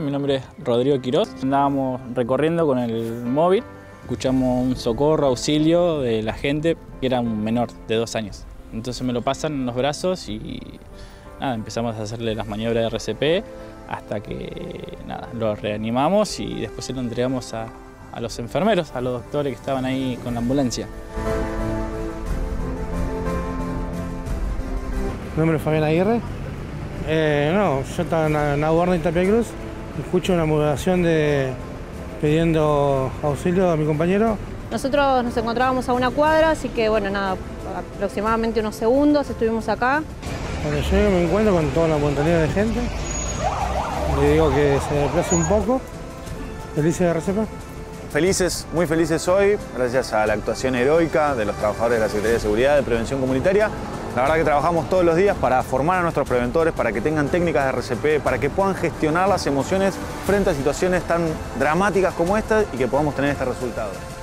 Mi nombre es Rodrigo Quiroz. Andábamos recorriendo con el móvil, escuchamos un socorro, auxilio de la gente, que era un menor de 2 años. Entonces me lo pasan en los brazos y nada, empezamos a hacerle las maniobras de RCP hasta que nada, lo reanimamos y después se lo entregamos a los enfermeros, a los doctores que estaban ahí con la ambulancia. Mi nombre es Fabián Aguirre. Yo estaba en Aguarda y Tapia Cruz. Escucho una modulación pidiendo auxilio a mi compañero. Nosotros nos encontrábamos a una cuadra, así que bueno, nada, aproximadamente unos segundos estuvimos acá. Cuando llego me encuentro con toda la montaña de gente. Le digo que se desplace un poco. ¿Felices de RCP? Felices, muy felices hoy, gracias a la actuación heroica de los trabajadores de la Secretaría de Seguridad de Prevención Comunitaria. La verdad que trabajamos todos los días para formar a nuestros preventores, para que tengan técnicas de RCP, para que puedan gestionar las emociones frente a situaciones tan dramáticas como esta y que podamos tener este resultado.